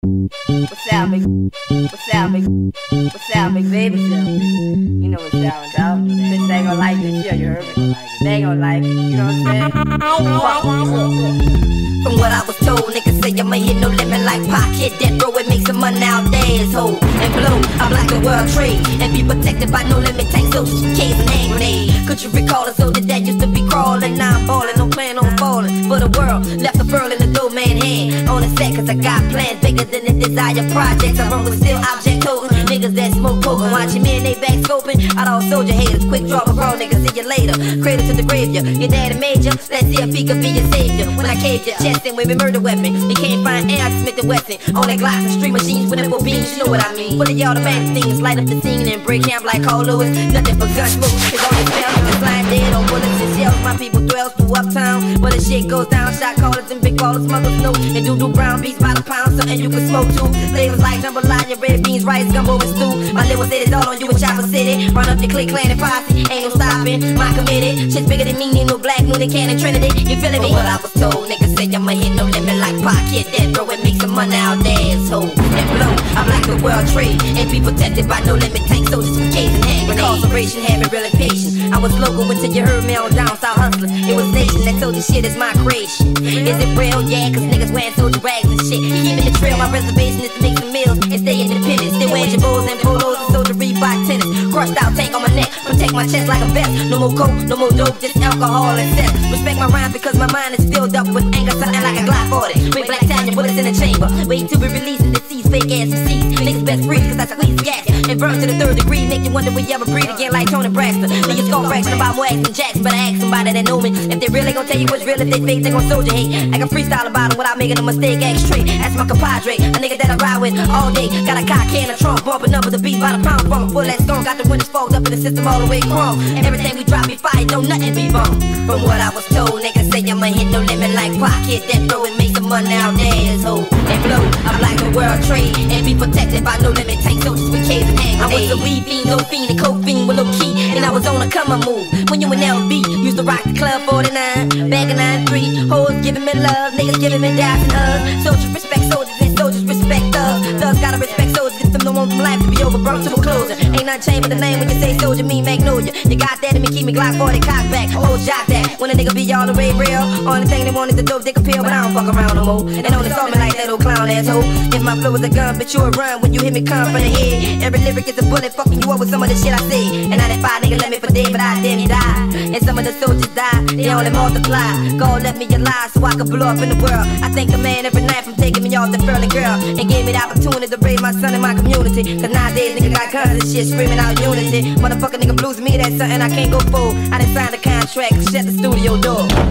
What's up, big? What's up, big? What's up, big baby? You know what's up, dog. Bitch, they ain't gonna like this shit, you heard me? They ain't gonna like it, you know what I'm saying? From what I was told, niggas say I'ma hit no limit like Pac. Hit that bro, it makes some money nowadays. Hold and blow, I'm like the world trade and be protected by no limit tank soldiers, K's and hand grenades. Could you recall a soldier that used to be crawling? Now I'm ballin', no plan on falling for the world. Left the pearl in the dope man hand on the set, cause I got plans bigger than the desire projects. I run with still object toting niggas that smoke potent, watching me and they back scoping. Out all soldier haters, quick drop a raw niggas, see you later. Cradle to the graveyard, your daddy major. Let's see if he could be your savior. When I caved your chest in with me murder weapon, you can't find air Smith and Wesson on that glass and street machines with them for beans. You know what I mean? Full of y'all automatic things, light up the scene and break camp like Carl Lewis. Nothing but gun smoke, cause all this spell niggas lying dead on bullets and shells. My people dwells through uptown, where the shit goes down. Shot callers and big ballers, smugglers know, and do brown beats by the pound, something you can smoke too. Flavors like jambalaya, red beans, rice, gumbo and stew. My liver said it's all on you in Chopper City. Run up the click, clan and posse, ain't no stopping. My committed, shit's bigger than me, need no black moon and cannon Trinity. You feeling me? What I was told, niggas say I'ma hit no limit like Pac. Hit that bro, it makes some money nowadays. Hold and blow, I'm like the world trade and be protected by no limit tank soldiers with K's and hand grenades. Incarceration had me real impatient. I was local until you heard me on down south hustling. It was nation that told you shit is my creation. Is it real? Yeah, cause niggas wearing soldier rags and shit. Keeping the trail, my reservation is to make some meals and stay independent. Still wearing your bows and polos and soldier Reebok tennis. Crushed out tank on my neck, protect my chest like a vest. No more coke, no more dope, just alcohol and sex. Respect my rhymes because my mind is filled up with anger, something like a Glock 40. With black Tanya bullets in the chamber, wait to be released and deceased, fake ass MCs. Niggas best free cause I squeeze gas and burn to the third degree, make you wonder will you ever breathe again like Tony Braxton. Niggas gon' fraction about more action jacks, but I ask somebody that know me. If they really gon' tell you what's real, if they fake, they gon' soldier hate. I can freestyle about them without making a mistake, act straight. That's my compadre, a nigga that I ride with all day. Got a cock can, a trunk, bumping up with the beat by the pound from full that stone. Got the windows fogged up in the system all the way chrome. Everything we drop be fire, don't nothing be wrong. From what I was told, niggas say I'ma hit no limit like Pac. Hit that bro and make some money nowadays. Hold and blow, I'm like the world trade and be protected by no limit tank soldiers with K's and hand grenades. I was a weed fiend, no fiend, a coke fiend with no key, and I was on a come move. When you in LB, used to rock the club 49, back in 93. Hoes giving me love, niggas giving me daps and hugs. Soldiers respect soldiers and soldiers respect thugs. Thugs gotta respect soldiers if them don't want them life to be over, burnt to a closer. Ain't nothing changed but the name when you say soldier, mean Magnolia. You got that in me, keep me Glock 40 cock back. Oh, jot that. When a nigga be all the way real, only thing they want is the dope dick appeal, but I don't fuck around no more. They don't saw me like that old clown asshole. If my flow is a gun, bitch, you a run when you hit me come from the head. Every lyric is a bullet, fucking you up with some of the shit I say. And 95 nigga let me for dead, but I damn die. And some of the soldiers die, they only multiply. God let me alive so I could blow up in the world. I thank a man every night from taking me off the furling girl and gave me the opportunity to raise my son in my community. Cause nowadays nigga got guns and shit screaming out unity. Motherfucker nigga blues me, that's something I can't go for. I done signed a contract, shut the studio door.